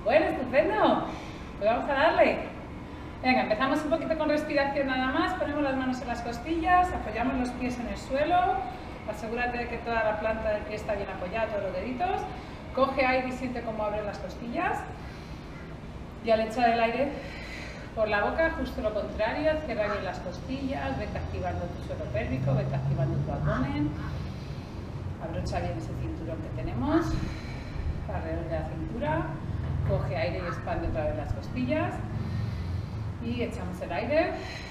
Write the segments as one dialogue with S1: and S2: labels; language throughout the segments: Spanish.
S1: Bueno, estupendo. Pues vamos a darle. Venga, empezamos un poquito con respiración nada más. Ponemos las manos en las costillas, apoyamos los pies en el suelo. Asegúrate de que toda la planta del pie está bien apoyada, todos los deditos. Coge aire y siente cómo abren las costillas. Y al echar el aire por la boca, justo lo contrario, cierra bien las costillas, vete activando tu suelo pélvico, vete activando tu abdomen. Abrocha bien ese cinturón que tenemos alrededor de la cintura. Coge aire y expande otra vez las costillas. Y echamos el aire.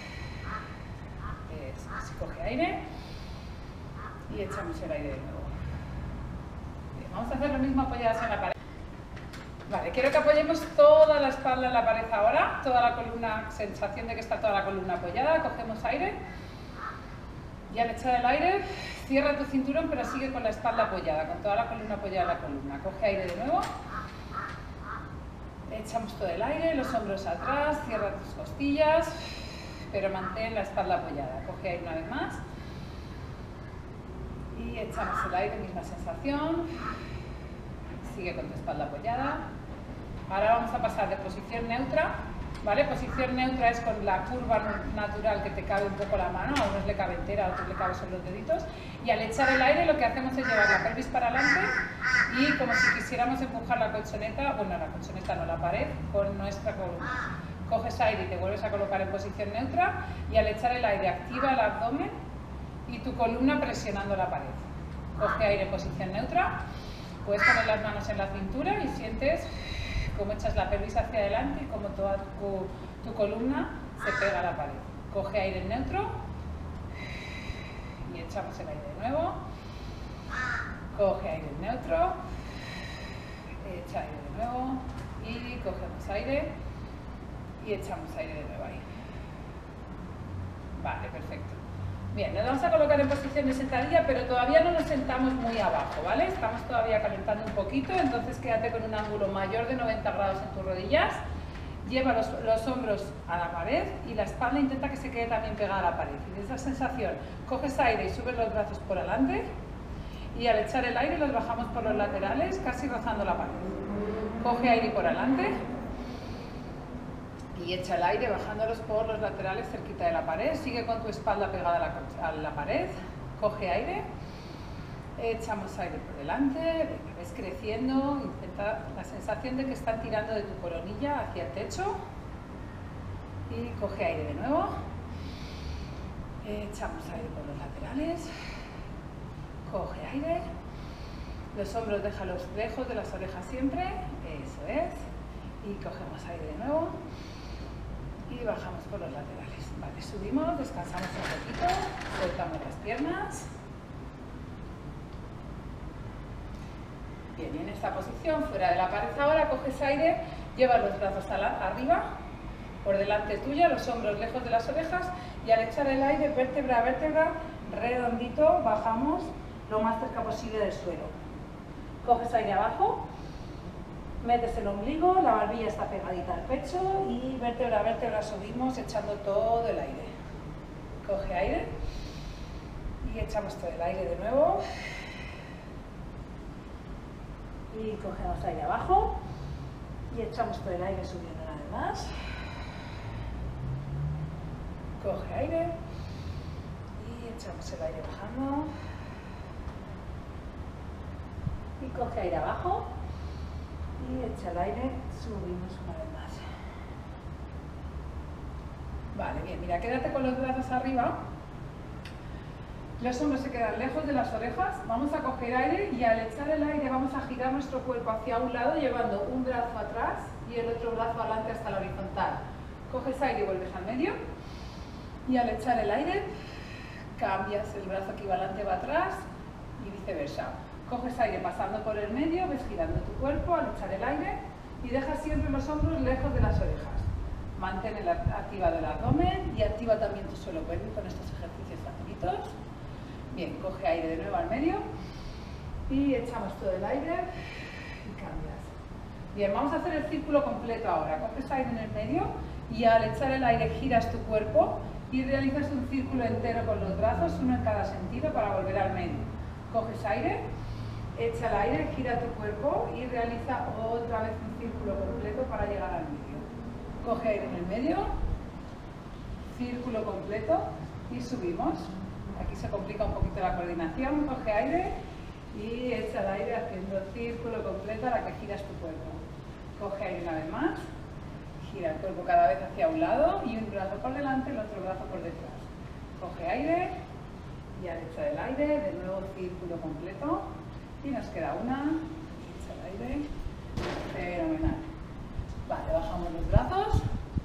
S1: Coge aire. Y echamos el aire de nuevo. Bien, vamos a hacer lo mismo apoyadas en la pared. Vale, quiero que apoyemos toda la espalda en la pared ahora, toda la columna, sensación de que está toda la columna apoyada. Cogemos aire. Y al echar el aire, cierra tu cinturón, pero sigue con la espalda apoyada, con toda la columna apoyada en la columna. Coge aire de nuevo. Echamos todo el aire, los hombros atrás, cierra tus costillas, pero mantén la espalda apoyada. Coge aire una vez más. Y echamos el aire, misma sensación. Sigue con tu espalda apoyada. Ahora vamos a pasar de posición neutra, ¿vale? Posición neutra es con la curva natural que te cabe un poco la mano, a unos le cabe entera, a otros le cabe solo los deditos. Y al echar el aire lo que hacemos es llevar la pelvis para adelante y como si quisiéramos empujar la colchoneta, bueno, la colchoneta no, la pared, con nuestra columna. Coges aire y te vuelves a colocar en posición neutra y al echar el aire activa el abdomen y tu columna presionando la pared. Coge aire en posición neutra. Puedes poner las manos en la cintura y sientes cómo echas la pelvis hacia adelante y cómo toda tu columna se pega a la pared. Coge aire en neutro y echamos el aire de nuevo. Coge aire en neutro, echa aire de nuevo y cogemos aire y echamos aire de nuevo ahí. Vale, perfecto. Bien, nos vamos a colocar en posición de sentadilla, pero todavía no nos sentamos muy abajo, ¿vale? Estamos todavía calentando un poquito, entonces quédate con un ángulo mayor de 90 grados en tus rodillas. Lleva los hombros a la pared y la espalda intenta que se quede también pegada a la pared. Y de esa sensación, coges aire y subes los brazos por delante y al echar el aire los bajamos por los laterales, casi rozando la pared. Coge aire por delante. Y echa el aire bajándolos por los laterales cerquita de la pared. Sigue con tu espalda pegada a la pared. Coge aire. Echamos aire por delante. Venga, ves creciendo. Intenta la sensación de que están tirando de tu coronilla hacia el techo. Y coge aire de nuevo. Echamos aire por los laterales. Coge aire. Los hombros déjalos lejos de las orejas siempre. Eso es. Y cogemos aire de nuevo. Y bajamos por los laterales. Vale, subimos, descansamos un poquito, soltamos las piernas. Bien, y en esta posición, fuera de la pared ahora, coges aire, lleva los brazos arriba, por delante tuya, los hombros lejos de las orejas y al echar el aire, vértebra a vértebra, redondito, bajamos lo más cerca posible del suelo. Coges aire abajo. Metes el ombligo, la barbilla está pegadita al pecho y vértebra a vértebra subimos echando todo el aire. Coge aire y echamos todo el aire de nuevo. Y cogemos aire abajo y echamos todo el aire subiendo una vez más. Coge aire y echamos el aire bajando. Y coge aire abajo. Y echa el aire, subimos una vez más. Vale, bien, mira, quédate con los brazos arriba. Los hombros se quedan lejos de las orejas. Vamos a coger aire y al echar el aire vamos a girar nuestro cuerpo hacia un lado llevando un brazo atrás y el otro brazo adelante hasta la horizontal. Coges aire y vuelves al medio. Y al echar el aire, cambias el brazo que iba adelante, va atrás y viceversa. Coges aire pasando por el medio, ves girando tu cuerpo al echar el aire y dejas siempre los hombros lejos de las orejas. Mantén activado el abdomen y activa también tu suelo pélvico con estos ejercicios facilitos. Bien, coge aire de nuevo al medio y echamos todo el aire y cambias. Bien, vamos a hacer el círculo completo ahora. Coges aire en el medio y al echar el aire giras tu cuerpo y realizas un círculo entero con los brazos, uno en cada sentido para volver al medio. Coges aire Echa el aire, gira tu cuerpo y realiza otra vez un círculo completo para llegar al medio. Coge aire en el medio, círculo completo y subimos. Aquí se complica un poquito la coordinación, coge aire y echa el aire haciendo círculo completo a la que giras tu cuerpo. Coge aire una vez más, gira el cuerpo cada vez hacia un lado y un brazo por delante, el otro brazo por detrás. Coge aire y al echar el aire, de nuevo círculo completo y nos queda una, echa el aire, fenomenal. Vale, bajamos los brazos.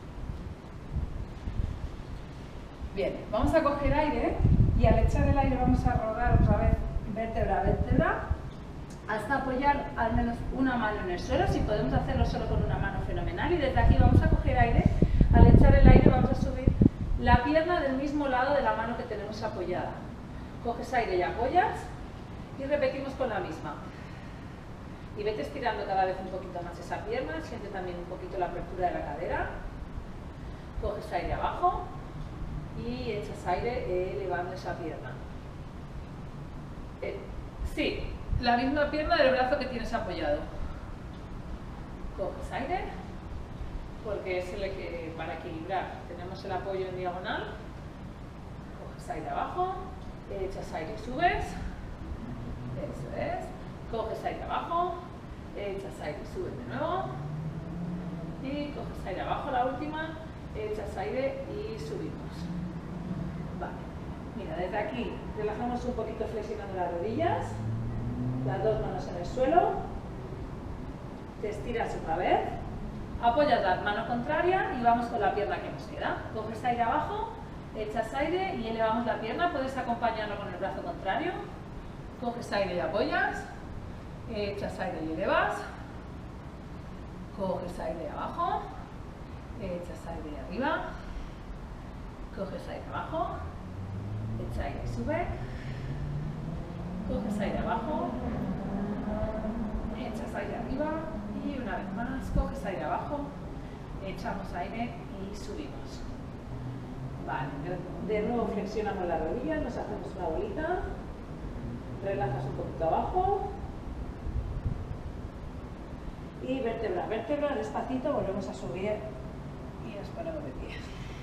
S1: Bien, vamos a coger aire y al echar el aire vamos a rodar otra vez vértebra a vértebra hasta apoyar al menos una mano en el suelo. Si podemos hacerlo solo con una mano, fenomenal. Y desde aquí vamos a coger aire. Al echar el aire vamos a subir la pierna del mismo lado de la mano que tenemos apoyada. Coges aire y apoyas y repetimos con la misma. Y vete estirando cada vez un poquito más esa pierna. Siente también un poquito la apertura de la cadera. Coges aire abajo y echas aire elevando esa pierna. Sí, la misma pierna del brazo que tienes apoyado. Coges aire, porque es el que para equilibrar. Tenemos el apoyo en diagonal. Coges aire abajo, echas aire y subes. Eso es. Coges aire abajo, echas aire y subes de nuevo. Y coges aire abajo, la última, echas aire y subimos. Vale. Mira, desde aquí relajamos un poquito flexionando las rodillas, las dos manos en el suelo, te estiras otra vez, apoyas la mano contraria y vamos con la pierna que nos queda. Coges aire abajo, echas aire y elevamos la pierna, puedes acompañarlo con el brazo contrario. Coges aire y apoyas, echas aire y elevas, coges aire abajo, echas aire arriba, coges aire abajo, echa aire y sube, coges aire abajo, echas aire arriba y una vez más coges aire abajo, echamos aire y subimos. Vale, de nuevo flexionamos las rodillas, nos hacemos una bolita, relajas un poquito abajo y vértebra a vértebra, despacito volvemos a subir y nos ponemos de pie.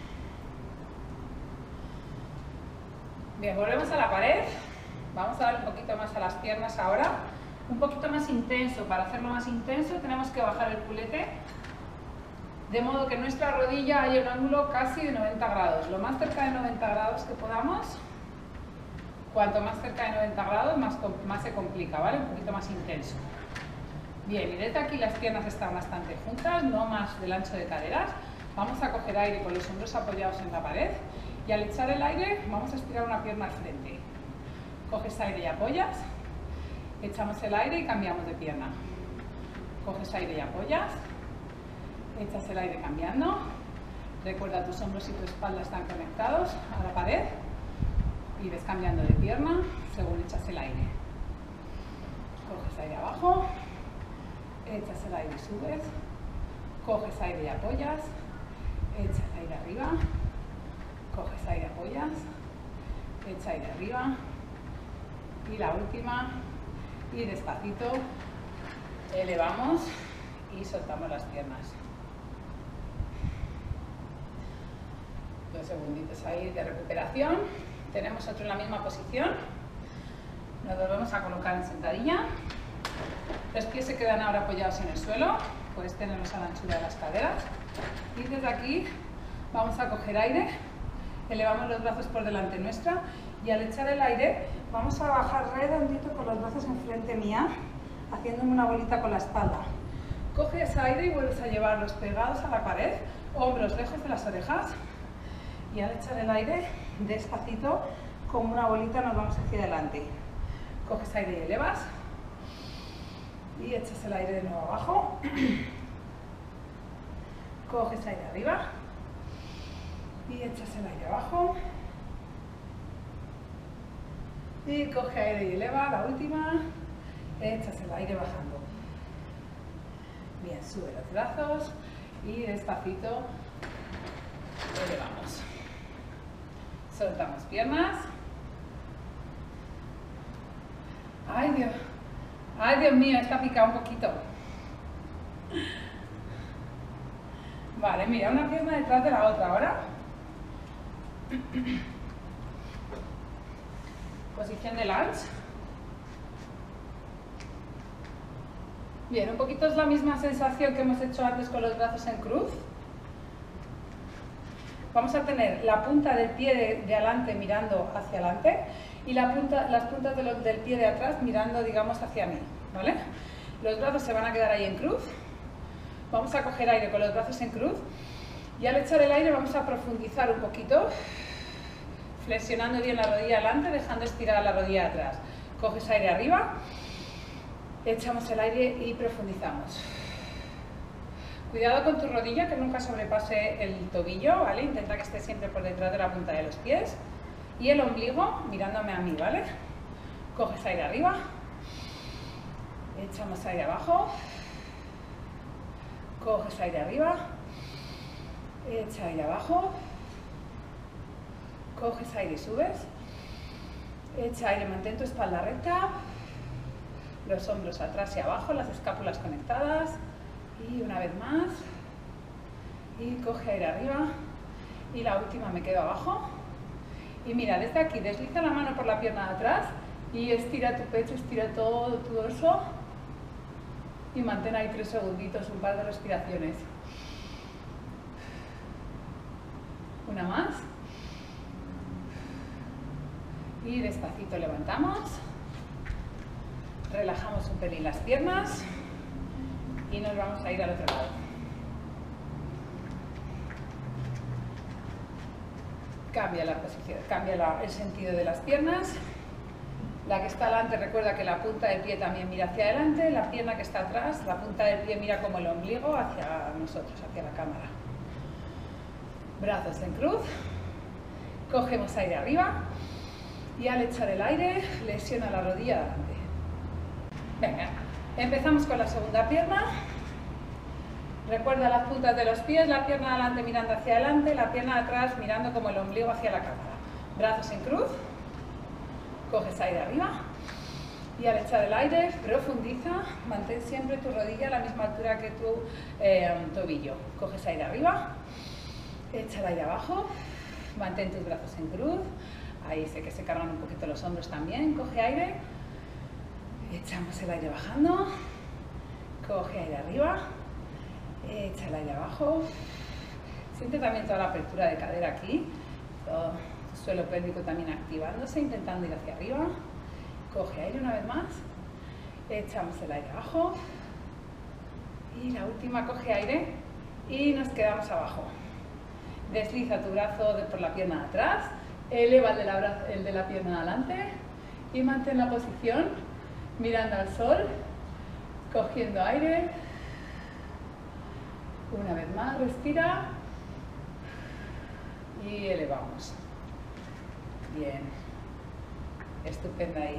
S1: Bien, volvemos a la pared. Vamos a dar un poquito más a las piernas ahora. Un poquito más intenso. Para hacerlo más intenso tenemos que bajar el culete. De modo que nuestra rodilla haya un ángulo casi de 90 grados. Lo más cerca de 90 grados que podamos. Cuanto más cerca de 90 grados, más se complica, ¿vale? Un poquito más intenso. Bien, y desde aquí las piernas están bastante juntas, no más del ancho de caderas. Vamos a coger aire con los hombros apoyados en la pared. Y al echar el aire, vamos a estirar una pierna al frente. Coges aire y apoyas. Echamos el aire y cambiamos de pierna. Coges aire y apoyas. Echas el aire cambiando. Recuerda, tus hombros y tu espalda están conectados a la pared. Y ves cambiando de pierna según echas el aire. Coges aire abajo. Echas el aire y subes. Coges aire y apoyas. Echas el aire arriba. Coges aire, apoyas, echa aire arriba y la última y despacito elevamos y soltamos las piernas. 2 segunditos ahí de recuperación. Tenemos otro en la misma posición. Nos volvemos a colocar en sentadilla. Los pies se quedan ahora apoyados en el suelo. Puedes tenerlos a la anchura de las caderas. Y desde aquí vamos a coger aire. Elevamos los brazos por delante nuestra y al echar el aire vamos a bajar redondito con los brazos enfrente mía, haciéndome una bolita con la espalda. Coges aire y vuelves a llevarlos pegados a la pared, hombros lejos de las orejas y al echar el aire, despacito, como una bolita nos vamos hacia adelante. Coges aire y elevas y echas el aire de nuevo abajo. Coges aire arriba y echas el aire abajo y coge aire y eleva, la última, echas el aire bajando. Bien, sube los brazos y despacito elevamos. Soltamos piernas. Ay Dios, Ay, Dios mío, está picado un poquito. Vale, mira, una pierna detrás de la otra ahora. Posición de lunge. Bien, un poquito es la misma sensación que hemos hecho antes con los brazos en cruz. Vamos a tener la punta del pie de adelante mirando hacia adelante y las puntas del pie de atrás mirando, digamos, hacia mí, ¿vale? Los brazos se van a quedar ahí en cruz. Vamos a coger aire con los brazos en cruz y al echar el aire vamos a profundizar un poquito, flexionando bien la rodilla adelante, dejando estirar la rodilla atrás. Coges aire arriba, echamos el aire y profundizamos. Cuidado con tu rodilla, que nunca sobrepase el tobillo, ¿vale? Intenta que esté siempre por detrás de la punta de los pies. Y el ombligo mirándome a mí, ¿vale? Coges aire arriba, echamos aire abajo, coges aire arriba, echa aire abajo, coges aire y subes, echa aire, mantén tu espalda recta, los hombros atrás y abajo, las escápulas conectadas. Y una vez más, y coge aire arriba, y la última me quedo abajo, y mira, desde aquí desliza la mano por la pierna de atrás, y estira tu pecho, estira todo tu dorso, y mantén ahí 3 segunditos, un par de respiraciones. Una más, y despacito levantamos, relajamos un pelín las piernas, y nos vamos a ir al otro lado. Cambia la posición, cambia el sentido de las piernas. La que está delante recuerda que la punta del pie también mira hacia adelante, la pierna que está atrás, la punta del pie mira como el ombligo hacia nosotros, hacia la cámara. Brazos en cruz, cogemos aire arriba y al echar el aire flexiona la rodilla adelante. Venga. Empezamos con la segunda pierna. Recuerda las puntas de los pies, la pierna de adelante mirando hacia adelante, la pierna de atrás mirando como el ombligo hacia la cámara. Brazos en cruz, coges aire arriba y al echar el aire profundiza, mantén siempre tu rodilla a la misma altura que tu tobillo. Coges aire arriba, echa el aire abajo, mantén tus brazos en cruz, ahí sé que se cargan un poquito los hombros también, coge aire. Echamos el aire bajando, coge aire arriba, echa el aire abajo, siente también toda la apertura de cadera aquí, todo el suelo pélvico también activándose, intentando ir hacia arriba, coge aire una vez más, echamos el aire abajo y la última coge aire y nos quedamos abajo. Desliza tu brazo por la pierna de atrás, eleva el de la pierna de adelante y mantén la posición. Mirando al sol, cogiendo aire, una vez más, respira y elevamos. Bien, estupenda ahí.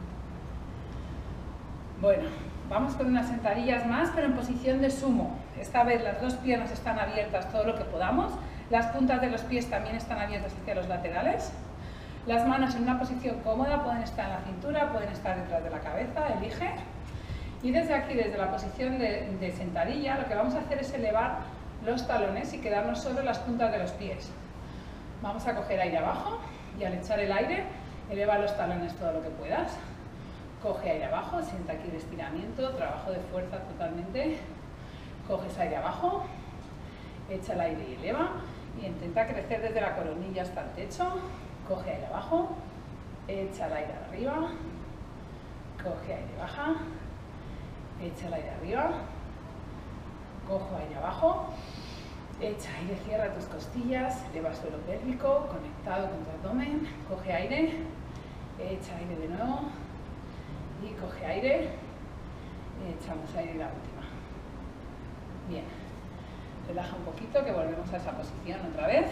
S1: Bueno, vamos con unas sentadillas más, pero en posición de sumo. Esta vez las dos piernas están abiertas todo lo que podamos, las puntas de los pies también están abiertas hacia los laterales. Las manos en una posición cómoda, pueden estar en la cintura, pueden estar detrás de la cabeza, elige. Y desde aquí, desde la posición de sentadilla, lo que vamos a hacer es elevar los talones y quedarnos solo en las puntas de los pies. Vamos a coger aire abajo y al echar el aire, eleva los talones todo lo que puedas. Coge aire abajo, sienta aquí el estiramiento, trabajo de fuerza totalmente. Coges aire abajo, echa el aire y eleva. Y intenta crecer desde la coronilla hasta el techo. Coge aire abajo, echa el aire arriba, coge aire baja, echa el aire arriba, cojo aire abajo, echa aire, cierra tus costillas, eleva el suelo pélvico, conectado con tu abdomen, coge aire, echa aire de nuevo y coge aire, echamos aire en la última. Bien, relaja un poquito que volvemos a esa posición otra vez.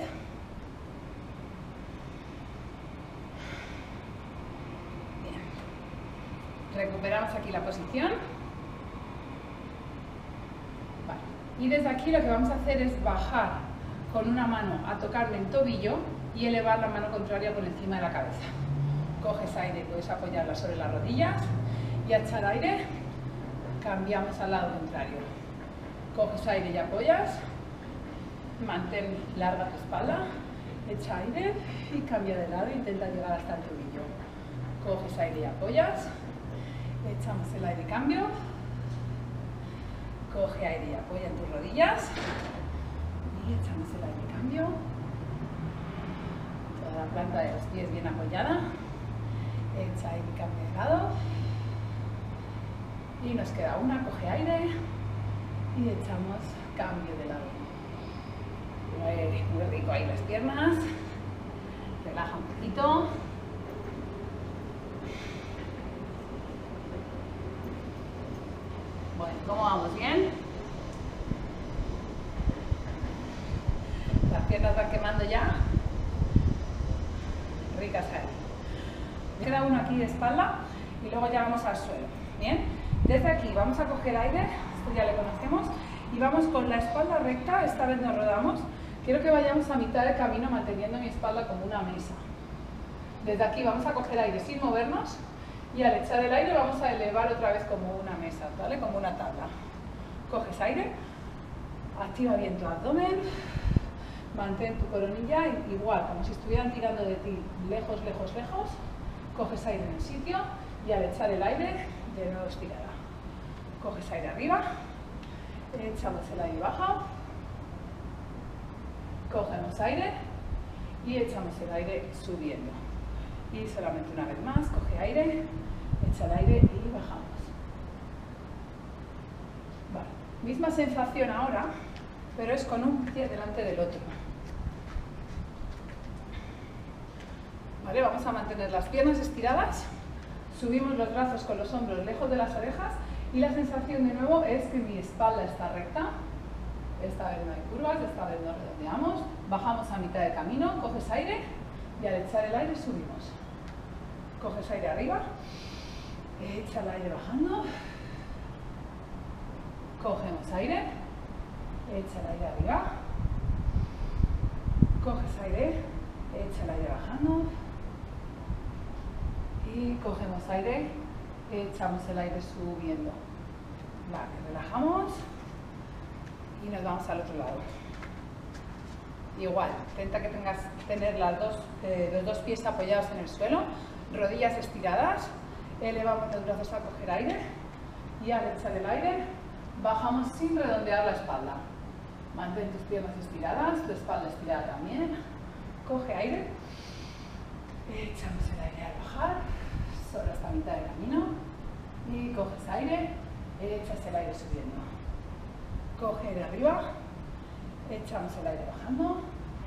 S1: Recuperamos aquí la posición. Vale. Y desde aquí lo que vamos a hacer es bajar con una mano a tocarme el tobillo y elevar la mano contraria por encima de la cabeza. Coges aire, puedes apoyarla sobre las rodillas y a echar aire, cambiamos al lado contrario. Coges aire y apoyas, mantén larga tu espalda, echa aire y cambia de lado, intenta llegar hasta el tobillo. Coges aire y apoyas, echamos el aire y cambio, coge aire y apoya en tus rodillas y echamos el aire y cambio. Toda la planta de los pies bien apoyada, echa aire y cambia de lado. Y nos queda una, coge aire y echamos cambio de lado. Muy rico ahí las piernas, relaja un poquito. Bueno, ¿cómo vamos? ¿Bien? Las piernas van quemando ya. Ricas ahí. Queda uno aquí de espalda y luego ya vamos al suelo. ¿Bien? Desde aquí vamos a coger aire, esto ya le conocemos, y vamos con la espalda recta, esta vez nos rodamos. Quiero que vayamos a mitad de camino manteniendo mi espalda como una mesa. Desde aquí vamos a coger aire sin movernos y al echar el aire vamos a elevar otra vez como una mesa, ¿vale? Como una tabla. Coges aire, activa bien tu abdomen, mantén tu coronilla igual, como si estuvieran tirando de ti, lejos, lejos, lejos. Coges aire en el sitio y al echar el aire, de nuevo estirada. Coges aire arriba, echamos el aire baja, cogemos aire y echamos el aire subiendo. Y solamente una vez más, coge aire, echa el aire y bajamos. Vale. Misma sensación ahora, pero es con un pie delante del otro. Vale, vamos a mantener las piernas estiradas, subimos los brazos con los hombros lejos de las orejas y la sensación de nuevo es que mi espalda está recta. Esta vez no hay curvas, esta vez nos redondeamos, bajamos a mitad de camino, coges aire y al echar el aire subimos. Coges aire arriba, echa el aire bajando, cogemos aire, echa el aire arriba, coges aire, echa el aire bajando y cogemos aire, echamos el aire subiendo. Vale, relajamos y nos vamos al otro lado. Igual, intenta que tengas tener los dos pies apoyados en el suelo, rodillas estiradas, elevamos los brazos a coger aire y al echar el aire bajamos sin redondear la espalda. Mantén tus piernas estiradas, tu espalda estirada también. Coge aire, echamos el aire al bajar, solo hasta mitad de camino y coges aire, echas el aire subiendo. Coge aire arriba, echamos el aire bajando,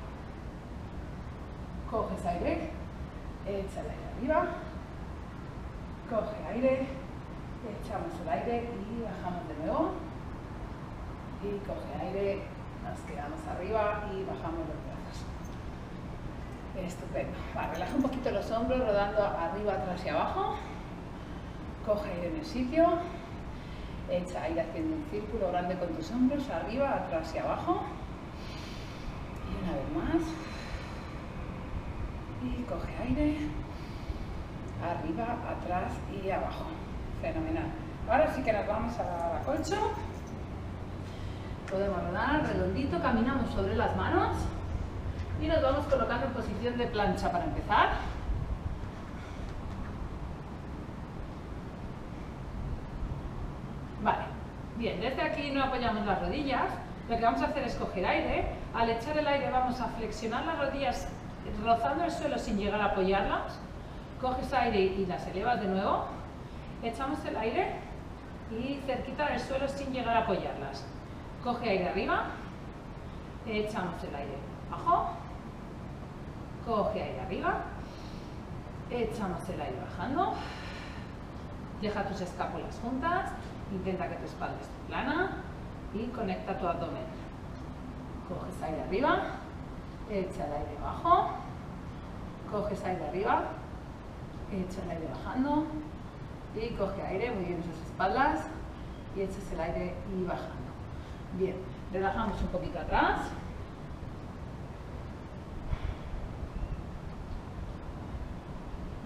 S1: coges aire, echa el aire arriba, coge aire, echamos el aire y bajamos de nuevo y coge aire, nos quedamos arriba y bajamos los brazos. Estupendo. Vale, relaja un poquito los hombros rodando arriba, atrás y abajo, coge aire en el sitio, echa aire haciendo un círculo grande con tus hombros, arriba, atrás y abajo. Y una vez más. Y coge aire, arriba, atrás y abajo. Fenomenal. Ahora sí que nos vamos al colcho. Podemos rodar redondito, caminamos sobre las manos y nos vamos colocando en posición de plancha para empezar. Vale, bien, desde aquí no apoyamos las rodillas, lo que vamos a hacer es coger aire, al echar el aire vamos a flexionar las rodillas rozando el suelo sin llegar a apoyarlas, coges aire y las elevas de nuevo, echamos el aire y cerquita del suelo sin llegar a apoyarlas, coge aire arriba, echamos el aire abajo, coge aire arriba, echamos el aire bajando, deja tus escápulas juntas, intenta que tu espalda esté plana y conecta tu abdomen. Coges aire arriba, echa el aire abajo, coges aire arriba, echa el aire bajando y coge aire, muy bien sus espaldas y echas el aire y bajando. Bien, relajamos un poquito atrás.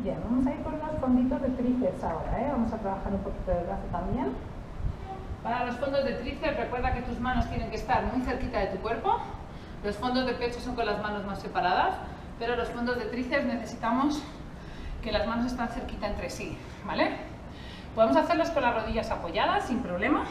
S1: Bien, vamos a ir por unos fonditos de tríceps ahora, ¿eh? Vamos a trabajar un poquito del brazo también. Para los fondos de tríceps, recuerda que tus manos tienen que estar muy cerquita de tu cuerpo. Los fondos de pecho son con las manos más separadas, pero los fondos de tríceps necesitamos que las manos estén cerquita entre sí, ¿vale? Podemos hacerlos con las rodillas apoyadas sin problema.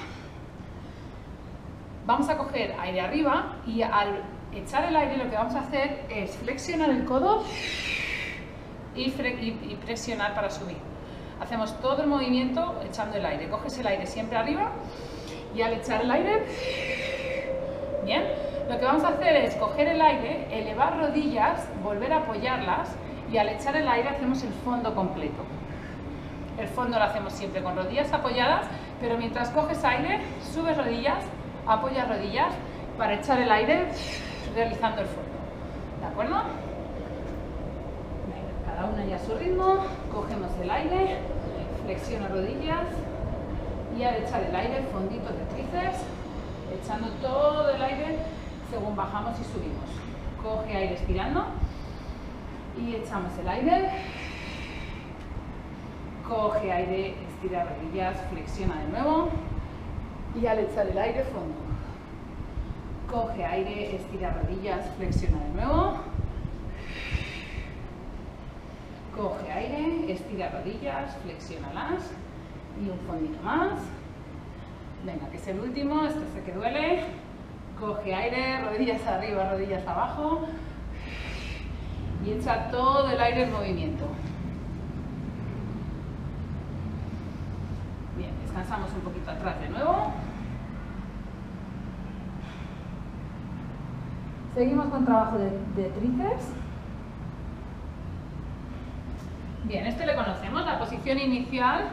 S1: Vamos a coger aire arriba y al echar el aire lo que vamos a hacer es flexionar el codo y presionar para subir. Hacemos todo el movimiento echando el aire. Coges el aire siempre arriba y al echar el aire, bien, lo que vamos a hacer es coger el aire, elevar rodillas, volver a apoyarlas y al echar el aire hacemos el fondo completo. El fondo lo hacemos siempre con rodillas apoyadas, pero mientras coges aire, subes rodillas, apoyas rodillas para echar el aire realizando el fondo. ¿De acuerdo? Cada una ya a su ritmo, cogemos el aire, flexiona rodillas y al echar el aire, fondito de tríceps, echando todo el aire según bajamos y subimos. Coge aire estirando y echamos el aire, coge aire, estira rodillas, flexiona de nuevo y al echar el aire, fondo. Coge aire, estira rodillas, flexiona de nuevo. Coge aire, estira rodillas, flexiónalas y un fondito más. Venga, que es el último, este es el que duele. Coge aire, rodillas arriba, rodillas abajo y echa todo el aire en movimiento. Bien, descansamos un poquito atrás de nuevo. Seguimos con trabajo de tríceps. Bien, este le conocemos, la posición inicial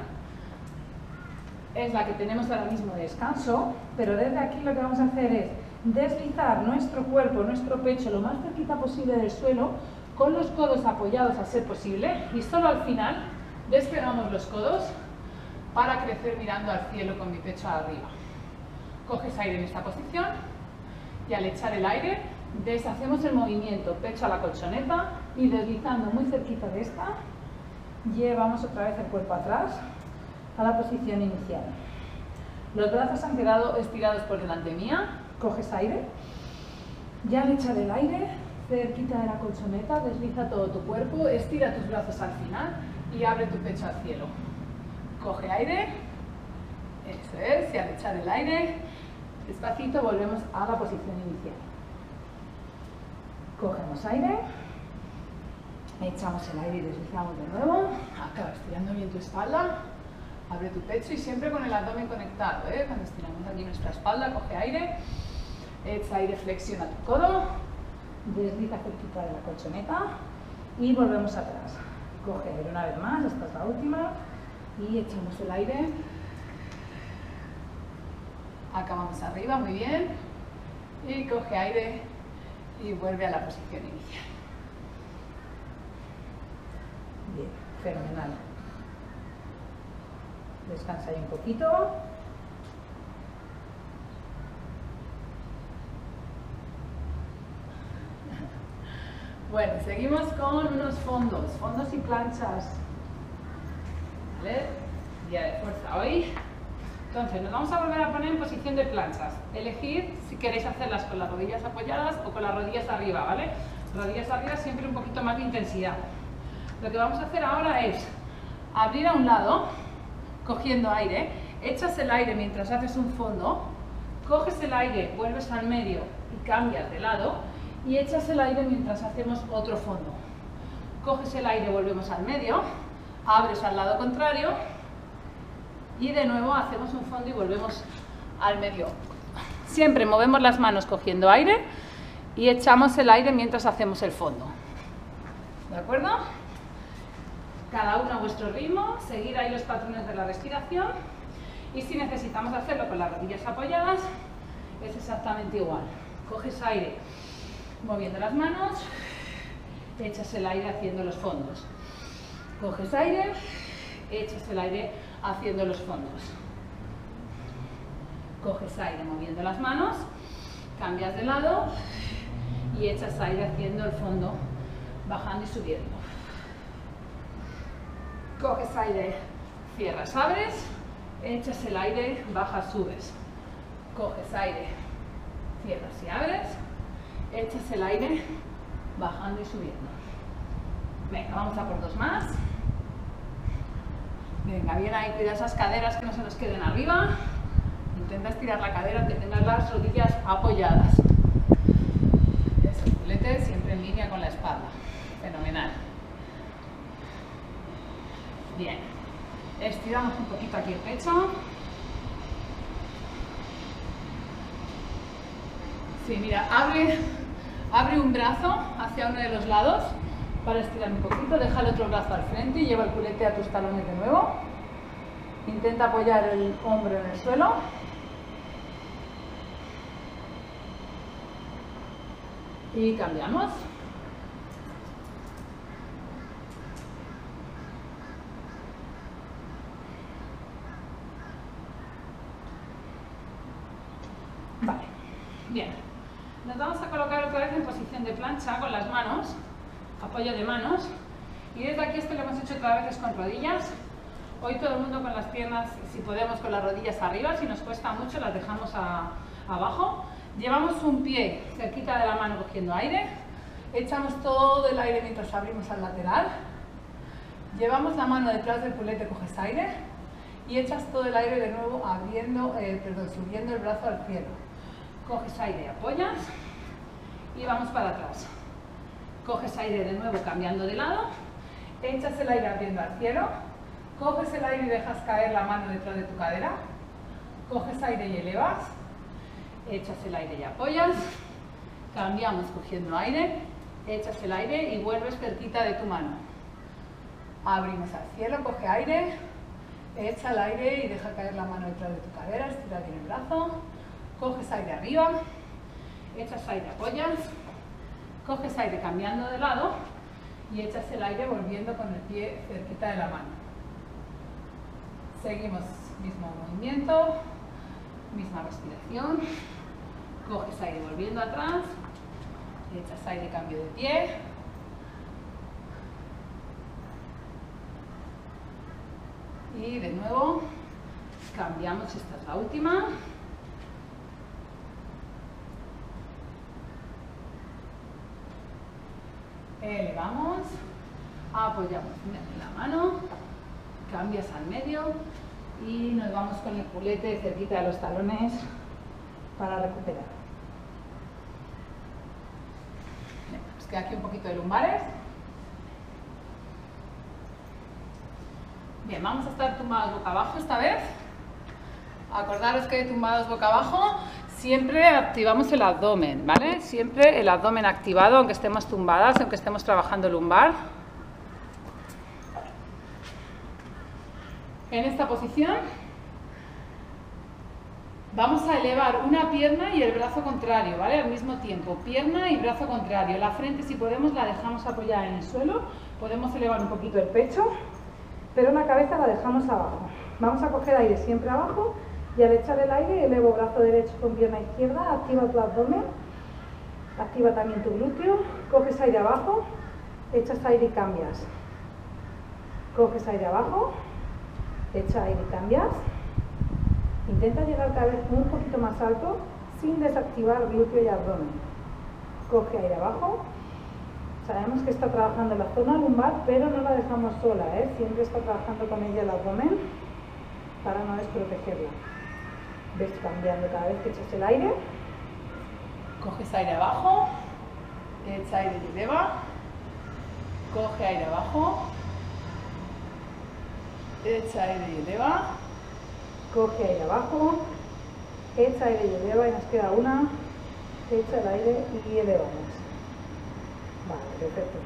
S1: es la que tenemos ahora mismo de descanso, pero desde aquí lo que vamos a hacer es deslizar nuestro cuerpo, nuestro pecho lo más cerquita posible del suelo, con los codos apoyados a ser posible, y solo al final despegamos los codos para crecer mirando al cielo con mi pecho arriba. Coges aire en esta posición y al echar el aire deshacemos el movimiento, pecho a la colchoneta y deslizando muy cerquita de esta, llevamos otra vez el cuerpo atrás a la posición inicial. Los brazos han quedado estirados por delante mía, coges aire, ya al echar el aire, cerquita de la colchoneta, desliza todo tu cuerpo, estira tus brazos al final y abre tu pecho al cielo. Coge aire, eso es, y al echar el aire, despacito volvemos a la posición inicial. Cogemos aire, echamos el aire y deslizamos de nuevo, acaba estirando bien tu espalda, abre tu pecho y siempre con el abdomen conectado, cuando estiramos aquí nuestra espalda, coge aire, echa aire, flexiona tu codo, desliza cerquita de la colchoneta y volvemos atrás. Coge aire una vez más, esta es la última, y echamos el aire, acabamos arriba, muy bien, y coge aire y vuelve a la posición inicial. Bien, fenomenal. Descansa ahí un poquito. Bueno, seguimos con unos fondos y planchas. ¿Vale? Día de fuerza hoy. Entonces, nos vamos a volver a poner en posición de planchas. Elegid si queréis hacerlas con las rodillas apoyadas o con las rodillas arriba, ¿vale? Rodillas arriba siempre un poquito más de intensidad. Lo que vamos a hacer ahora es abrir a un lado, cogiendo aire, echas el aire mientras haces un fondo, coges el aire, vuelves al medio y cambias de lado, y echas el aire mientras hacemos otro fondo. Coges el aire, volvemos al medio, abres al lado contrario, y de nuevo hacemos un fondo y volvemos al medio. Siempre movemos las manos cogiendo aire y echamos el aire mientras hacemos el fondo. ¿De acuerdo? Cada uno a vuestro ritmo, seguir ahí los patrones de la respiración, y si necesitamos hacerlo con las rodillas apoyadas, es exactamente igual. Coges aire moviendo las manos, echas el aire haciendo los fondos. Coges aire, echas el aire haciendo los fondos. Coges aire moviendo las manos, cambias de lado y echas aire haciendo el fondo, bajando y subiendo. Coges aire, cierras, abres, echas el aire, bajas, subes. Coges aire, cierras y abres, echas el aire, bajando y subiendo. Venga, vamos a por dos más. Venga, bien ahí, cuida esas caderas que no se nos queden arriba. Intenta estirar la cadera, que tengas las rodillas apoyadas. Eso, el culete siempre en línea con la espalda. Fenomenal. Bien. Estiramos un poquito aquí el pecho. Sí, mira, abre un brazo hacia uno de los lados para estirar un poquito. Deja el otro brazo al frente y lleva el culete a tus talones de nuevo. Intenta apoyar el hombro en el suelo. Y cambiamos. Vale, bien. Nos vamos a colocar otra vez en posición de plancha con las manos, apoyo de manos. Y desde aquí esto lo hemos hecho otras veces con rodillas. Hoy todo el mundo con las piernas, si podemos, con las rodillas arriba. Si nos cuesta mucho, las dejamos abajo. Llevamos un pie cerquita de la mano cogiendo aire. Echamos todo el aire mientras abrimos al lateral. Llevamos la mano detrás del culete, coges aire. Y echas todo el aire de nuevo subiendo el brazo al cielo. Coges aire, apoyas. Y vamos para atrás. Coges aire de nuevo cambiando de lado. Echas el aire abriendo al cielo. Coges el aire y dejas caer la mano detrás de tu cadera. Coges aire y elevas. Echas el aire y apoyas. Cambiamos cogiendo aire. Echas el aire y vuelves cerquita de tu mano. Abrimos al cielo, coge aire. Echa el aire y deja caer la mano detrás de tu cadera. Estira bien el brazo. Coges aire arriba. Echas aire, apoyas. Coges aire cambiando de lado. Y echas el aire volviendo con el pie cerquita de la mano. Seguimos, mismo movimiento, misma respiración. Coges aire volviendo atrás, echas aire, cambio de pie. Y de nuevo, cambiamos, esta es la última. Elevamos, apoyamos en la mano, cambias al medio y nos vamos con el culete cerquita de los talones para recuperar. Nos queda aquí un poquito de lumbares. Bien, vamos a estar tumbados boca abajo esta vez. Acordaros que tumbados boca abajo siempre activamos el abdomen, ¿vale? Siempre el abdomen activado, aunque estemos tumbadas, aunque estemos trabajando lumbar. En esta posición vamos a elevar una pierna y el brazo contrario, ¿vale? Al mismo tiempo, pierna y brazo contrario. La frente, si podemos, la dejamos apoyada en el suelo. Podemos elevar un poquito el pecho, pero la cabeza la dejamos abajo. Vamos a coger aire siempre abajo y al echar el aire elevo brazo derecho con pierna izquierda, activa tu abdomen, activa también tu glúteo, coges aire abajo, echas aire y cambias. Coges aire abajo, echa aire y cambias. Intenta llegar cada vez un poquito más alto sin desactivar glúteo y abdomen. Coge aire abajo. Sabemos que está trabajando la zona lumbar, pero no la dejamos sola, ¿eh? Siempre está trabajando con ella el abdomen para no desprotegerla. Ves cambiando cada vez que echas el aire. Coges aire abajo, echa aire y eleva. Coge aire abajo, echa aire y eleva. Coge aire abajo, echa aire y eleva, y nos queda una. Echa el aire y elevamos. Vale, perfecto.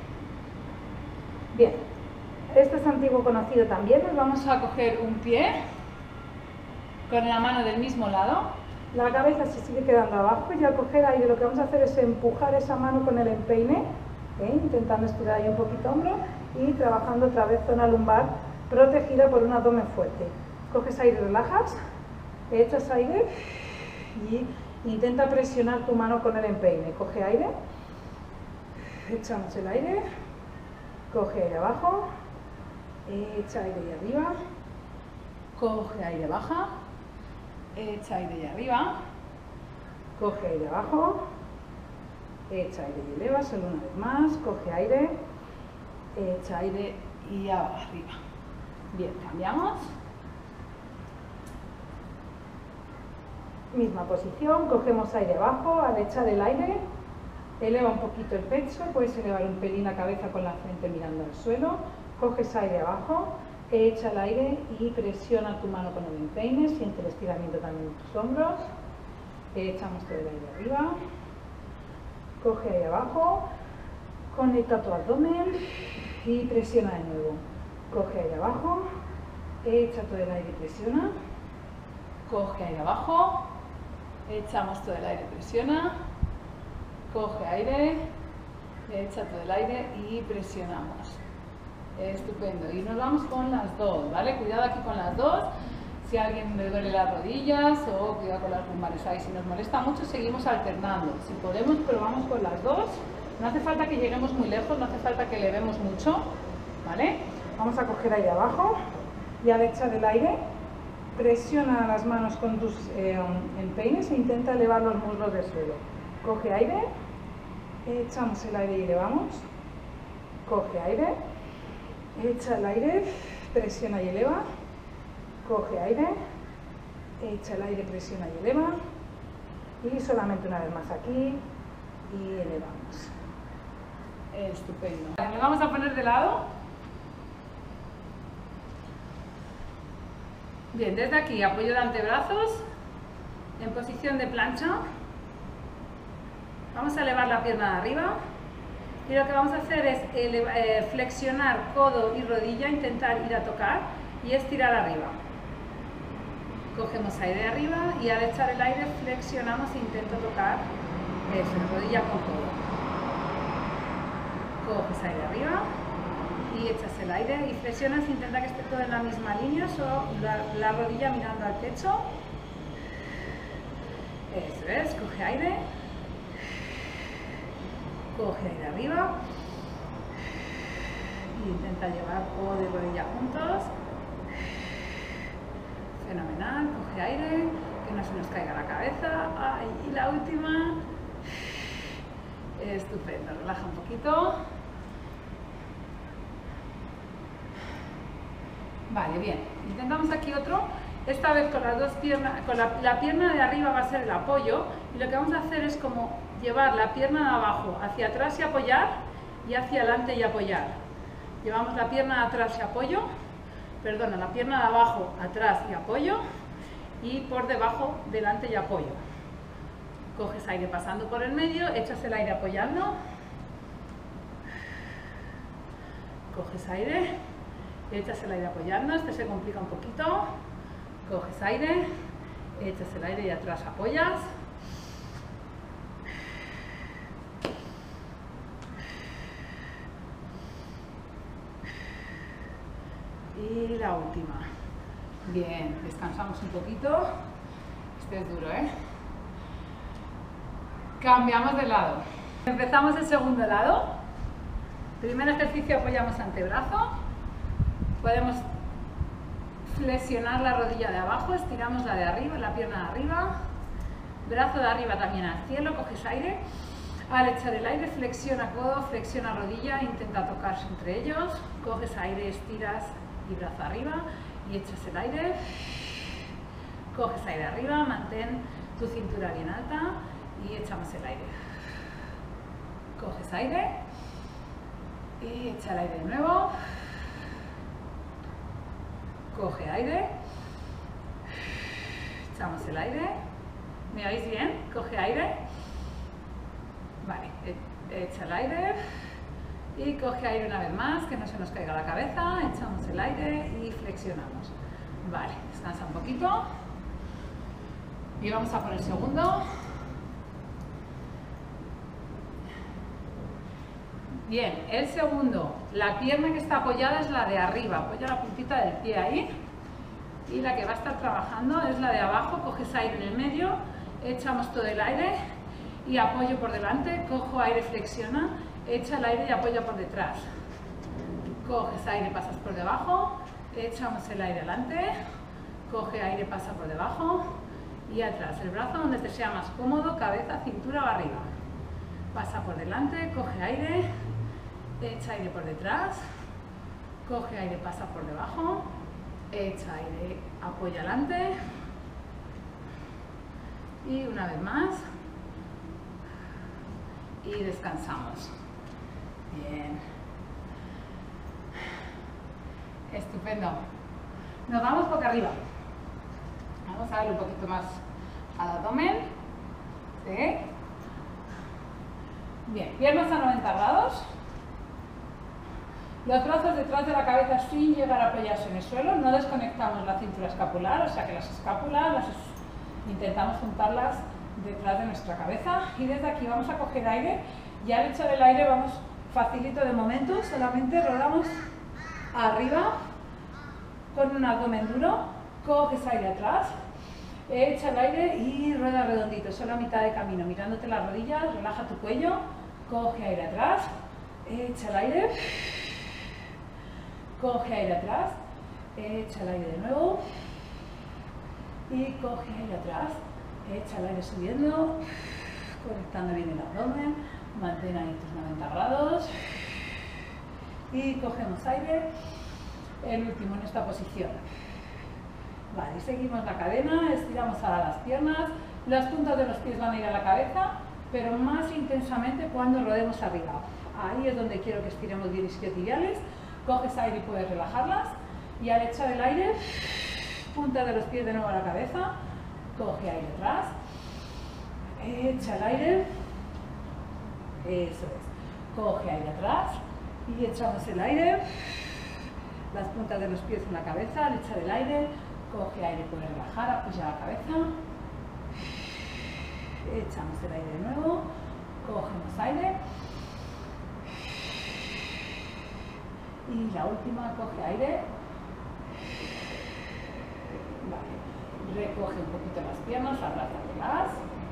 S1: Bien, este es antiguo conocido también. Nos vamos a coger un pie con la mano del mismo lado. La cabeza se sigue quedando abajo y al coger aire lo que vamos a hacer es empujar esa mano con el empeine, intentando estirar ahí un poquito hombro y trabajando otra vez zona lumbar protegida por un abdomen fuerte. Coges aire, relajas, echas aire y intenta presionar tu mano con el empeine. Coge aire, echamos el aire, coge aire abajo, echa aire y arriba, coge aire, baja, echa aire y arriba, coge aire abajo, echa aire y eleva, solo una vez más, coge aire, echa aire y arriba. Bien, cambiamos. Misma posición, cogemos aire abajo, al echar el aire, eleva un poquito el pecho, puedes elevar un pelín la cabeza con la frente mirando al suelo, coges aire abajo, echa el aire y presiona tu mano con el empeine, siente el estiramiento también en tus hombros, echamos todo el aire arriba, coge aire abajo, conecta tu abdomen y presiona de nuevo, coge aire abajo, echa todo el aire y presiona, coge aire abajo, echamos todo el aire, presiona, coge aire, echa todo el aire y presionamos. Estupendo. Y nos vamos con las dos, ¿vale? Cuidado aquí con las dos. Si a alguien le duele las rodillas o cuidado con las lumbares ahí. Si nos molesta mucho, seguimos alternando. Si podemos, probamos con las dos. No hace falta que lleguemos muy lejos, no hace falta que elevemos mucho, ¿vale? Vamos a coger aire abajo y al echar el aire, presiona las manos con tus empeines e intenta elevar los muslos del suelo. Coge aire, echamos el aire y elevamos. Coge aire, echa el aire, presiona y eleva. Coge aire, echa el aire, presiona y eleva. Y solamente una vez más aquí y elevamos. Estupendo. Nos vamos a poner de lado. Bien, desde aquí apoyo de antebrazos en posición de plancha. Vamos a elevar la pierna de arriba y lo que vamos a hacer es flexionar codo y rodilla, intentar ir a tocar y estirar arriba. Cogemos aire arriba y al echar el aire flexionamos e intento tocar eso, rodilla con codo. Coges aire arriba y echas el aire y flexionas, intenta que esté todo en la misma línea, solo la rodilla mirando al techo. Eso es, coge aire, coge aire arriba y intenta llevar codo y rodilla juntos. Fenomenal, coge aire, que no se nos caiga la cabeza. Ay, y la última. Estupendo, relaja un poquito. Vale, bien, intentamos aquí otro, esta vez con las dos piernas, con la pierna de arriba va a ser el apoyo y lo que vamos a hacer es como llevar la pierna de abajo hacia atrás y apoyar y hacia adelante y apoyar. Llevamos la pierna de atrás y apoyo, perdona, la pierna de abajo atrás y apoyo y por debajo delante y apoyo. Coges aire pasando por el medio, echas el aire apoyando, coges aire. Echas el aire apoyando, este se complica un poquito, coges aire, echas el aire y atrás apoyas. Y la última. Bien, descansamos un poquito, este es duro, ¿eh? Cambiamos de lado. Empezamos el segundo lado. Primer ejercicio, apoyamos antebrazo. Podemos flexionar la rodilla de abajo, estiramos la de arriba, la pierna de arriba, brazo de arriba también al cielo, coges aire, al echar el aire flexiona codo, flexiona rodilla, intenta tocarse entre ellos, coges aire, estiras y brazo arriba y echas el aire, coges aire arriba, mantén tu cintura bien alta y echamos el aire, coges aire y echa el aire de nuevo. Coge aire, echamos el aire, ¿me oís bien? Coge aire, vale, echa el aire y coge aire una vez más, que no se nos caiga la cabeza, echamos el aire y flexionamos. Vale, descansa un poquito y vamos a por el segundo. Bien, el segundo, la pierna que está apoyada es la de arriba, apoya la puntita del pie ahí y la que va a estar trabajando es la de abajo, coges aire en el medio, echamos todo el aire y apoyo por delante, cojo aire, flexiona, echa el aire y apoya por detrás. coges aire, pasas por debajo, echamos el aire adelante, coge aire, pasa por debajo y atrás. El brazo donde te sea más cómodo, cabeza, cintura o arriba. Pasa por delante, coge aire, echa aire por detrás, coge aire, pasa por debajo, echa aire, apoya adelante y una vez más y descansamos. Bien, estupendo. Nos vamos boca arriba. Vamos a darle un poquito más al abdomen. ¿Sí? Bien, piernas a 90 grados. Los brazos detrás de la cabeza sin llegar a apoyarse en el suelo. No desconectamos la cintura escapular, o sea que las escápulas intentamos juntarlas detrás de nuestra cabeza. Y desde aquí vamos a coger aire y al echar el aire vamos facilito de momento, solamente rodamos arriba con un abdomen duro, coges aire atrás, echa el aire y rueda redondito, solo a mitad de camino, mirándote las rodillas, relaja tu cuello, coge aire atrás, echa el aire, coge aire atrás, echa el aire de nuevo y coge aire atrás, echa el aire subiendo, conectando bien el abdomen, mantén ahí tus 90 grados y cogemos aire, el último en esta posición. Vale, seguimos la cadena, estiramos ahora las piernas, las puntas de los pies van a ir a la cabeza, pero más intensamente cuando rodemos arriba. Ahí es donde quiero que estiremos bien isquiotibiales, coges aire y puedes relajarlas y al echar el aire, punta de los pies de nuevo a la cabeza, coge aire atrás, echa el aire, eso es, coge aire atrás y echamos el aire, las puntas de los pies en la cabeza, al echar el aire, coge aire, puedes relajar, apoya la cabeza, echamos el aire de nuevo, cogemos aire y la última, coge aire, vale, recoge un poquito las piernas, abrázatelas.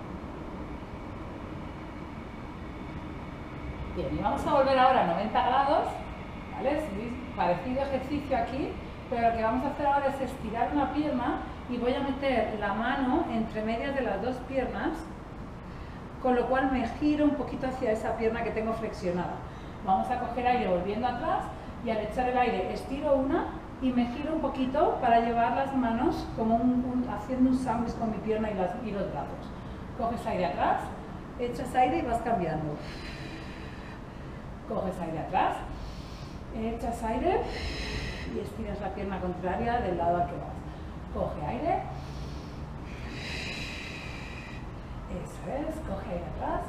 S1: Bien, y vamos a volver ahora a 90 grados, ¿vale? Parecido ejercicio aquí, pero lo que vamos a hacer ahora es estirar una pierna y voy a meter la mano entre medias de las dos piernas, con lo cual me giro un poquito hacia esa pierna que tengo flexionada. Vamos a coger aire volviendo atrás y al echar el aire estiro una y me giro un poquito para llevar las manos como haciendo un sándwich con mi pierna y los brazos. Coges aire atrás, echas aire y vas cambiando. Coges aire atrás, echas aire y estiras la pierna contraria del lado al que vas. Coge aire, eso es, coge aire atrás,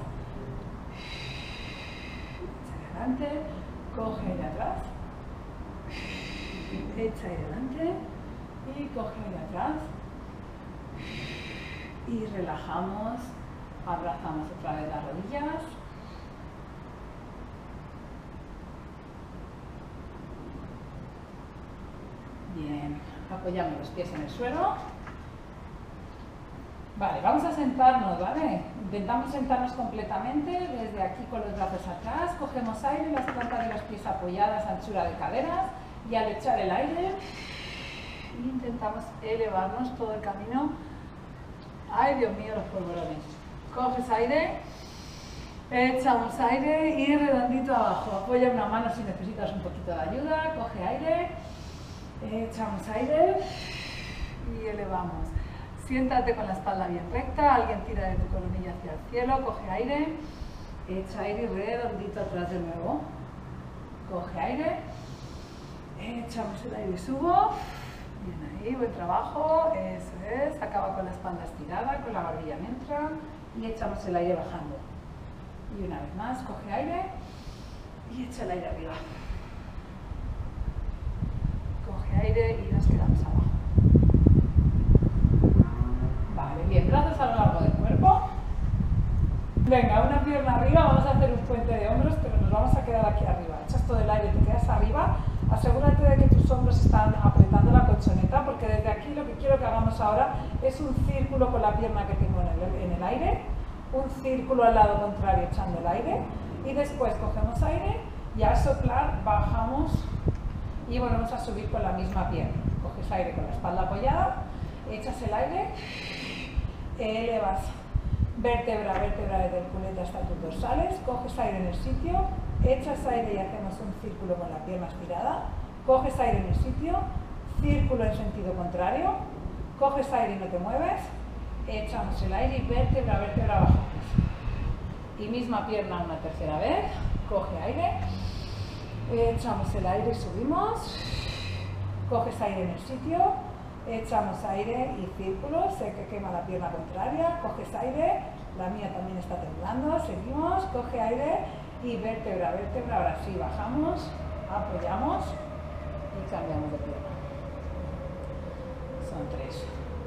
S1: echa adelante, coge aire atrás, echa aire adelante y coge aire atrás y relajamos, abrazamos otra vez las rodillas. Bien, apoyamos los pies en el suelo. Vale, vamos a sentarnos, ¿vale? Intentamos sentarnos completamente, desde aquí con los brazos atrás, cogemos aire, las plantas de los pies apoyadas, anchura de caderas, y al echar el aire, intentamos elevarnos todo el camino. ¡Ay, Dios mío, los polvorones! Coges aire, echamos aire y redondito abajo. Apoya una mano si necesitas un poquito de ayuda, coge aire. Echamos aire y elevamos. Siéntate con la espalda bien recta, alguien tira de tu coronilla hacia el cielo, coge aire, echa aire y redondito atrás de nuevo. Coge aire, echamos el aire y subo. Bien ahí, buen trabajo, eso es. Acaba con la espalda estirada, con la barbilla neutra y echamos el aire bajando. Y una vez más, coge aire y echa el aire arriba. Coge aire y nos quedamos abajo. Vale, bien, brazos a lo largo del cuerpo. Venga, una pierna arriba, vamos a hacer un puente de hombros, pero nos vamos a quedar aquí arriba. Echas todo el aire, te quedas arriba. Asegúrate de que tus hombros están apretando la colchoneta, porque desde aquí lo que quiero que hagamos ahora es un círculo con la pierna que tengo en el aire, un círculo al lado contrario echando el aire, y después cogemos aire y al soplar bajamos y volvemos a subir con la misma pierna. Coges aire con la espalda apoyada, echas el aire, elevas vértebra a vértebra desde el culete hasta tus dorsales, coges aire en el sitio, echas aire y hacemos un círculo con la pierna estirada, coges aire en el sitio, círculo en sentido contrario, coges aire y no te mueves, echamos el aire y vértebra a vértebra bajamos. Y misma pierna una tercera vez, coge aire, echamos el aire y subimos, coges aire en el sitio, echamos aire y círculo, sé que quema la pierna contraria, coges aire, la mía también está temblando, seguimos, coge aire y vértebra a vértebra, ahora sí, bajamos, apoyamos y cambiamos de pierna. Son 3.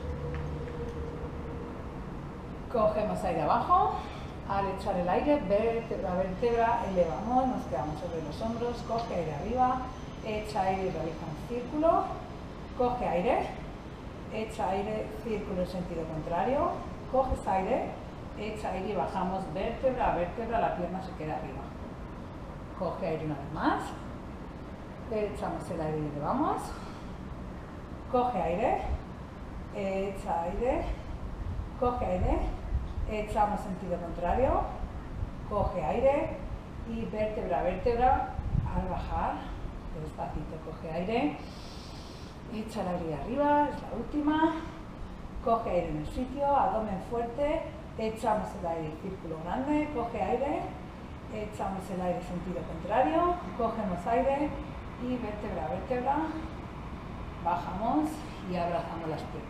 S1: Cogemos aire abajo, al echar el aire, vértebra a vértebra, elevamos, nos quedamos sobre los hombros, coge aire arriba, echa aire y realiza un círculo, coge aire, echa aire, círculo en sentido contrario, coges aire, echa aire y bajamos vértebra a vértebra, la pierna se queda arriba. Coge aire una vez más, echamos el aire y elevamos, coge aire, echa aire, coge aire, echamos sentido contrario, coge aire y vértebra a vértebra, al bajar, despacito, coge aire, echa el aire arriba, es la última, coge aire en el sitio, abdomen fuerte, echamos el aire, círculo grande, coge aire, echamos el aire sentido contrario, cogemos aire y vértebra a vértebra, bajamos y abrazamos las piernas.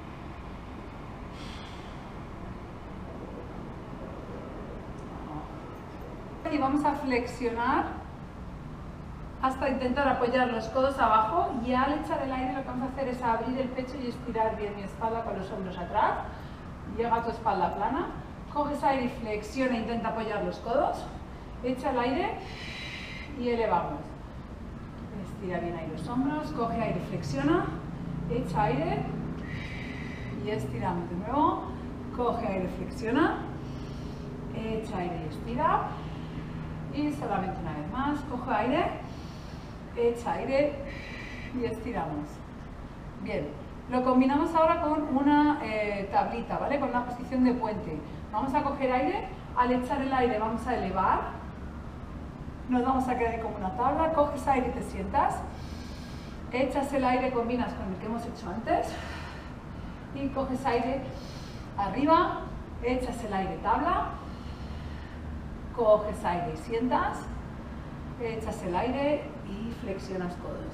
S1: Y vamos a flexionar hasta intentar apoyar los codos abajo, y al echar el aire lo que vamos a hacer es abrir el pecho y estirar bien mi espalda con los hombros atrás. Llega a tu espalda plana, coges aire y flexiona, intenta apoyar los codos, echa el aire y elevamos. Estira bien ahí los hombros, coge aire, flexiona, echa aire y estiramos de nuevo, coge aire, flexiona, echa aire y estira. Y solamente una vez más, coge aire, echa aire y estiramos. Bien, lo combinamos ahora con una tablita, ¿vale? Con una posición de puente. Vamos a coger aire, al echar el aire vamos a elevar, nos vamos a quedar como una tabla, coges aire y te sientas, echas el aire, combinas con el que hemos hecho antes y coges aire arriba, echas el aire tabla, coges aire y sientas, echas el aire y flexionas codos.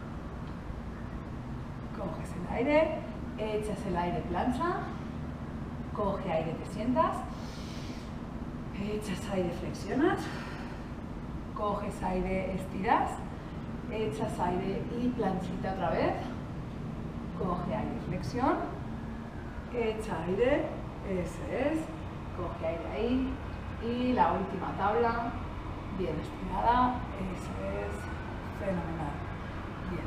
S1: Coges el aire, echas el aire, plancha, coge aire, te sientas, echas aire, flexionas, coges aire, estiras, echas aire y planchita otra vez, coge aire, flexión, echa aire, eso es, coge aire ahí. Y la última tabla, bien estirada, eso es, fenomenal. Bien.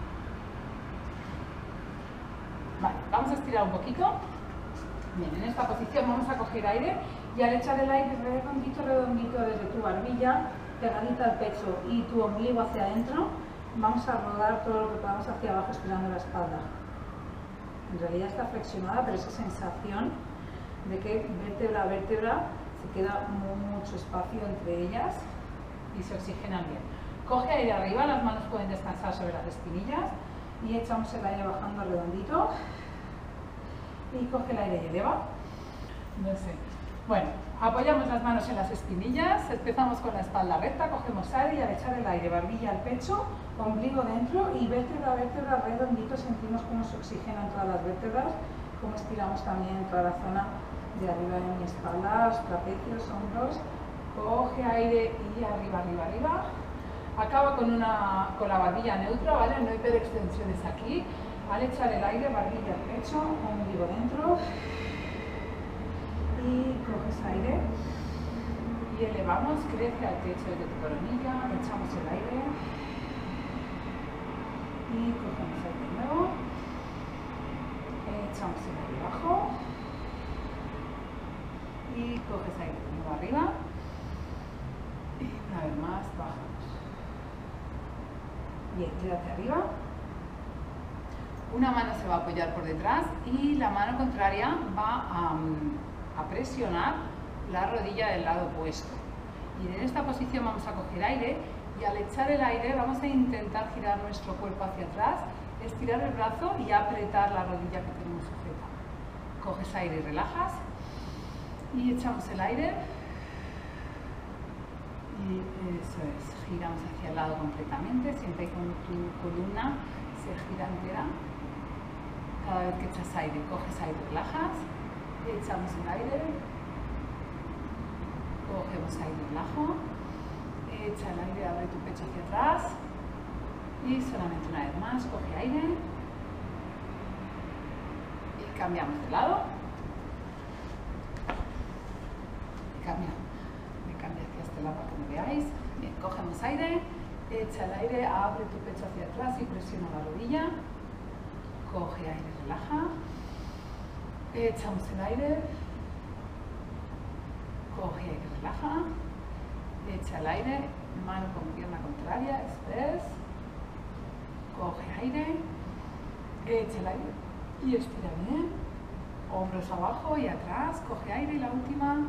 S1: Vale, vamos a estirar un poquito. Bien, en esta posición vamos a coger aire y al echar el aire redondito, redondito desde tu barbilla, pegadita al pecho y tu ombligo hacia adentro, vamos a rodar todo lo que podamos hacia abajo estirando la espalda. En realidad está flexionada, pero esa sensación de que vértebra a vértebra se queda mucho espacio entre ellas y se oxigenan bien. Coge aire arriba, las manos pueden descansar sobre las espinillas y echamos el aire bajando redondito y coge el aire y eleva. No sé. Bueno, apoyamos las manos en las espinillas, empezamos con la espalda recta, cogemos aire y al echar el aire, barbilla al pecho, ombligo dentro y vértebra a vértebra redondito, sentimos cómo se oxigenan todas las vértebras, cómo estiramos también toda la zona de arriba de mi espalda, los trapecios, hombros, coge aire y arriba, arriba, arriba. Acaba con la barbilla neutra, ¿vale? No hiperextensiones aquí. Al echar el aire, barbilla al pecho, ombligo dentro. Y coges aire y elevamos, crece al techo de tu coronilla, echamos el aire y cogemos aire de nuevo, echamos el aire abajo. Y coges aire de nuevo arriba y una vez más bajamos. Bien, quédate arriba. Una mano se va a apoyar por detrás y la mano contraria va a presionar la rodilla del lado opuesto. Y en esta posición vamos a coger aire y al echar el aire vamos a intentar girar nuestro cuerpo hacia atrás, estirar el brazo y apretar la rodilla que tenemos sujeta. Coges aire y relajas y echamos el aire y eso es, giramos hacia el lado completamente, siempre con tu columna se gira entera. Cada vez que echas aire, coges aire, relajas, echamos el aire, cogemos aire, relajo, echa el aire, abre tu pecho hacia atrás y solamente una vez más, coge aire y cambiamos de lado. Me cambio hacia este lado para que me veáis. Bien, cogemos aire, echa el aire, abre tu pecho hacia atrás y presiona la rodilla. Coge aire, relaja. Echamos el aire. Coge aire, relaja. Echa el aire, mano con pierna contraria, eso es. Coge aire. Echa el aire y estira bien. Hombros abajo y atrás. Coge aire y la última.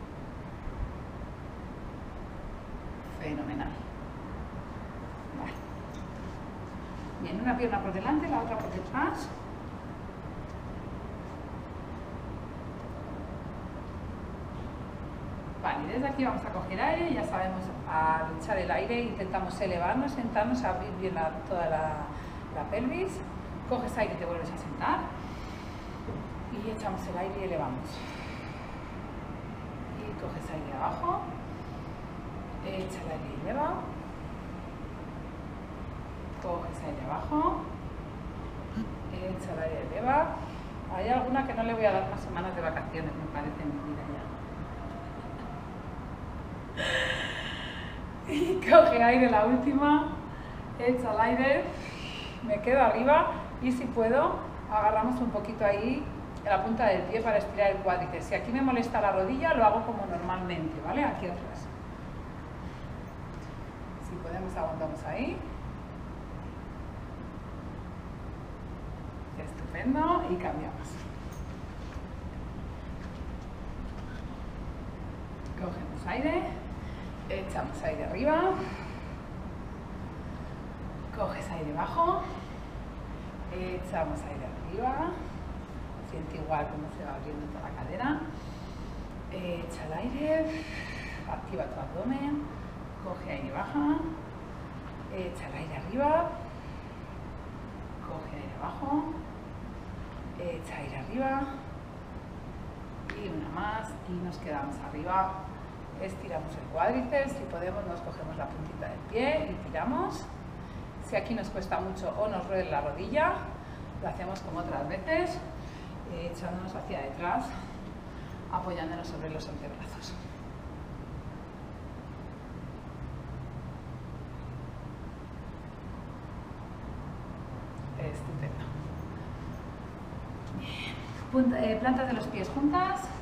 S1: Fenomenal. Vale. Bien, una pierna por delante, la otra por detrás. Vale, desde aquí vamos a coger aire, ya sabemos, al echar el aire intentamos elevarnos, sentarnos, abrir bien toda la pelvis. Coges aire y te vuelves a sentar. Y echamos el aire y elevamos. Y coges aire abajo. Echa el aire y eleva. Coges aire abajo. Echa el aire y eleva. Hay alguna que no le voy a dar más semanas de vacaciones, me parece, en mi vida ya. Y coge aire la última. Echa el aire. Me quedo arriba y si puedo, agarramos un poquito ahí en la punta del pie para estirar el cuádriceps. Si aquí me molesta la rodilla, lo hago como normalmente, ¿vale? Aquí atrás. Si podemos, aguantamos ahí. Estupendo. Y cambiamos. Cogemos aire. Echamos aire arriba. Coges aire abajo. Echamos aire arriba. Siente igual cómo se va abriendo toda la cadera. Echa el aire. Activa tu abdomen. Coge aire, baja, echa el aire arriba, coge aire abajo, echa aire arriba y una más y nos quedamos arriba, estiramos el cuádriceps, si podemos nos cogemos la puntita del pie y tiramos. Si aquí nos cuesta mucho o nos duele la rodilla, lo hacemos como otras veces, echándonos hacia detrás, apoyándonos sobre los antebrazos. Estupendo. Plantas de los pies juntas.